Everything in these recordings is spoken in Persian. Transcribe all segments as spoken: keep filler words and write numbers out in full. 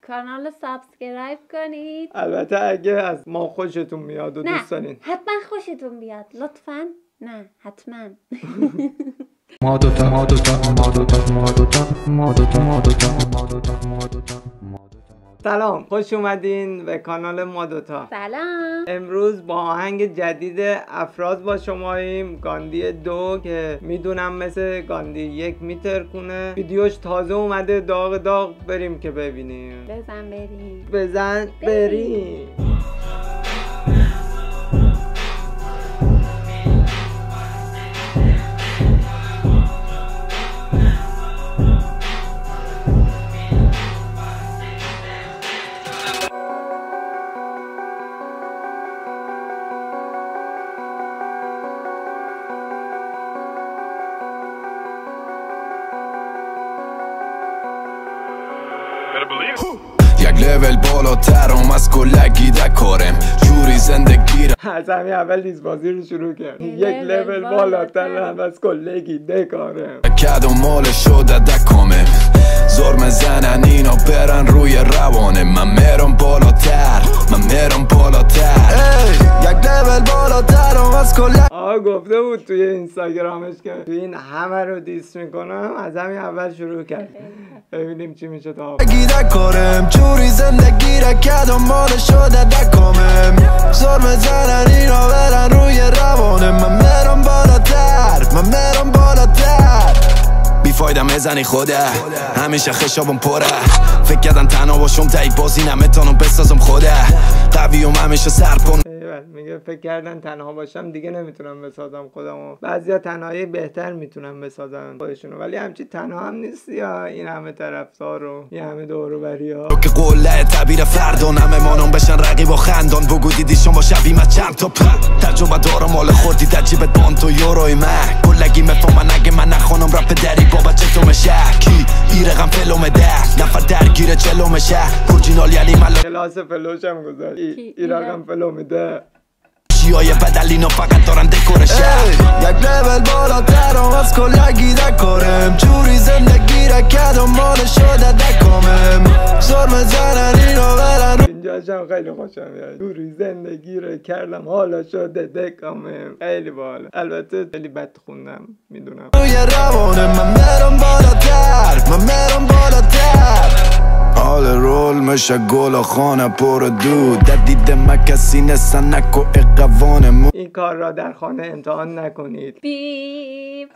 کانال رو سابسکرایب کنید. البته اگه از ما خوشتون میاد و نه دوست دارین حتما خوشتون بیاد لطفا. نه حتما. ما دوتا ما دوتا ما دوتا ما دوتا ما دوتا ما دوتا ما دوتا ما دوتا. سلام، خوش اومدین به کانال ما دوتا. سلام. امروز با آهنگ جدید افراز با شماییم، گاندی دو که میدونم مثل گاندی یک میترکونه. ویدیوش تازه اومده، داغ داغ. بریم که ببینیم. بزن بریم. بزن بریم. یک لول بالاترم از کلگی دکارم جوری زندگی را از همین اول دیز بازی رو شروع کرد. یک لول بالاترم از کلگی دکارم کدوم مال شده دکامم زرم زنن اینا برن روی روانه. من میرم بالاتر من میرم بالاتر یک لول بالاترم از کلگی. آقا گفته بود توی اینستاگرامش که توی این همه رو دیس میکنم. از همین اول شروع کرد. ببینیم چی میشه تا دکارم جوری زندگی را کدوم مال شده دکامم زرم زنن اینا برن روی روانه. من میرم بالاتر من میرم بالاتر بیفایده میزنی خوده همیشه خشابم پره. فکر کردن تنها باشم تایی بازی نمیتونم بسازم خوده قویم همیشه سرپون. میگه فکر کردن تنها باشم دیگه نمیتونم بسازم خودمو. بعضیا تنهایی بهتر میتونن بسازن خودشونو، ولی همچی تنها هم نیستی ها. این همه طرفدار و این همه دور و بری ها که قله تعبیر فردا نمیمانم بشن رقیب و خندان. بگو دیدیشون با شبیم از چند تا تجربه دارم مال خوردی در جیبت بان تو یوروی من کلگی مفهمن اگه من نخونم رپ دری بابا چطور میشه کی ایرقم فلومه ده نفر درگیر چلومه شه اورجینال یعنی ملا کلاس فلوش هم گذار ایرقم فلومه ده چیای بدلینا فقط دارن دکورشه. یک لول بالاترم از کلگی دکارم جوری زندگی را کدوم مال شده دکامم زرم زنن اینا برن. اینجاش هم خیلی خوشم میاد. جوری زندگی را کردم حالا شده دکامم. خیلی باحال. البته خیلی بد خوندم میدونم. روی روانه من میرم بالاتر من میرم بالاتر حال رول میشه گل و خانه پر دود در دید من کسی نسن نکو اقوانه مو. این کار را در خانه امتحان نکنید. بیب.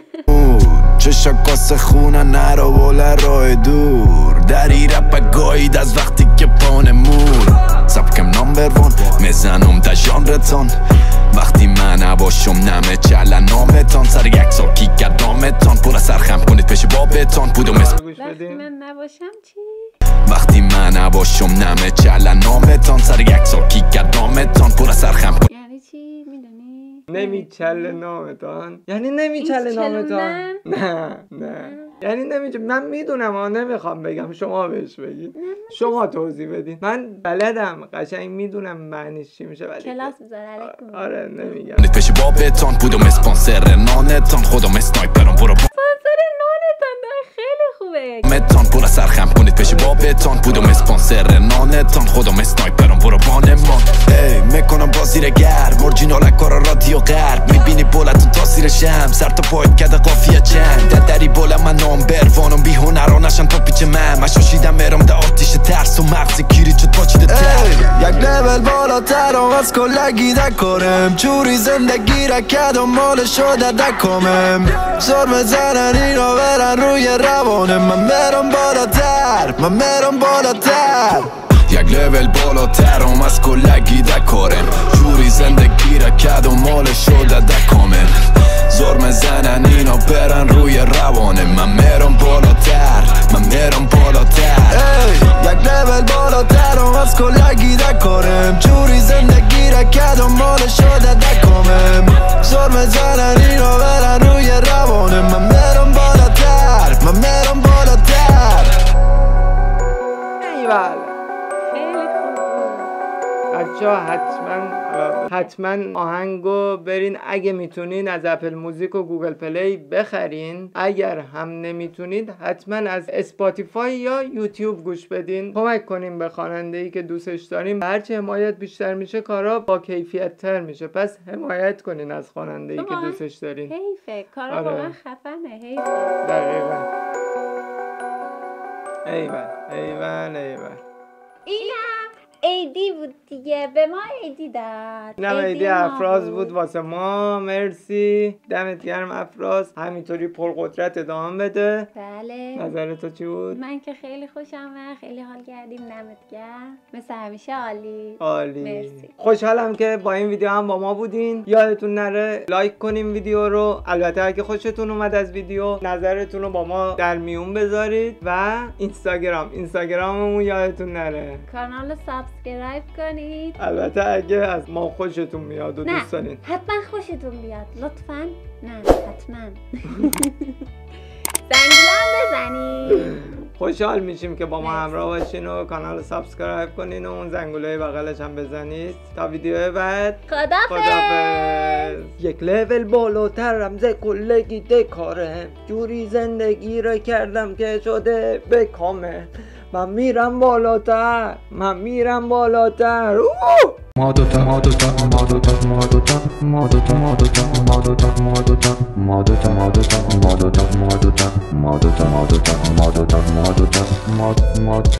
چشا کاس خونه نرو بوله راه دور در ای رپ گاید از وقتی که پانه مور سبکم نامبر وان میزنم در ژانرتان وقتی من نباشم نمه چله نامتان سر یک سال کی کدامتان پول سرخم کنید پیش بابتان بودم اسم وقتی من نباشم چی؟ وقتی من نباشم نمه چله نامتان سر یک سال کی کدامتان پول سرخم کنید. یعنی چی میدونی؟ نمیچله نامتان یعنی نمیچله نامتان. نه نه یعنی نمیچه. من میدونم ها، نمیخوام بگم، شما بهش بگید. شما توضیح بدین. من بلدم قشنگ میدونم معنیش چی میشه ولی کلاس بذار علیکم. آره نمیگم. پیش بابتان بودم اسپانسر نانتان خودم اسنایپرم برو اسپانسر نانتان خیلی خوبه. متان پول سرخم کنید پیش بابتان بودم اسپانسر نانتان خودم اسنایپرم برو بانمان. ای میکنم بازی رو گرم اورجینال کارا رادیو غرب میبینی بولتون تاثیر شم سر تا پایت کده قافیه چند در دری بولا من نامبر وانم بی هنرا نشن تا پیچ من مشاشیدم میرم در آتیش ترس و مغز گیری چود پاچیده تر. یک لول بالاترم از کلگی دکارم جوری زندگی را کدوم مال شده دکامم زرم زنن اینا برن روی روانه. من میرم بالاتر من میرم بالاتر یک لول بالاترم از کلگی دکارم جوری زندگی را کدوم مال شده دکامم زرم زنن اینا برن روی روانه. من میرم بالاتر من میرم بالاتر یک لول بالاترم از کلگی دکارم جوری زندگی را کدوم مال شده دکامم زرم زنن اینا برن روی روانه. من میرم بالاتر من میرم بالاتر. ایول خیلی خوب. بچه‌ها حتما حتما آهنگو برین اگه میتونین از اپل موزیک و گوگل پلی بخرین. اگر هم نمیتونید حتما از اسپاتیفای یا یوتیوب گوش بدین. کمک کنین به خواننده‌ای که دوستش داریم. هرچی حمایت بیشتر میشه کارا با کیفیت تر میشه. پس حمایت کنین از خواننده‌ای که دوستش دارین. حیفه کارا آره. واقعا خفنه. حیفه. دقیقاً. ایول ایول ایول. اینم ایدی بود دیگه، به ما ایدی داد. اینم ایدی افراز بود واسه ما. مرسی، دمت گرم افراز، همینطوری پرقدرت ادامه بده. بله. نظر تو چی بود؟ من که خیلی خوشم، خیلی حال کردیم. دمت گرم، مثل همیشه عالی. عالی. مرسی. خوشحالم که با این ویدیو هم با ما بودین. یادتون نره لایک کنیم ویدیو رو. البته اگه خوشتون اومد از ویدیو نظرتون رو با ما در میون بذارید و اینستاگرام اینستاگراممون یادتون نره کانال سابسکرایب کنید. البته اگه از ما خوشتون میاد و دوست دارین. حتما خوشتون بیاد لطفا. نه حتما. زنگولم بزنید. خوشحال میشیم که با ما همراه باشین و کانال سابسکرایب کنین و اون زنگوله بغلش هم بزنید. تا ویدیو بعد خدافظ. خدافظ. یک لول بالاترم ز کلگی دکارم، جوری زندگی رو کردم که شده به کامل. من میرم بالاتر، من میرم بالاتر. اوه! ما دوتا ما دوتا ما دوتا ما دوتا ما دوتا ما دوتا ما دوتا ما دوتا ما دوتا ما دوتا ما دوتا ما دوتا ما دوتا ما دوتا ما دوتا ما دوتا ما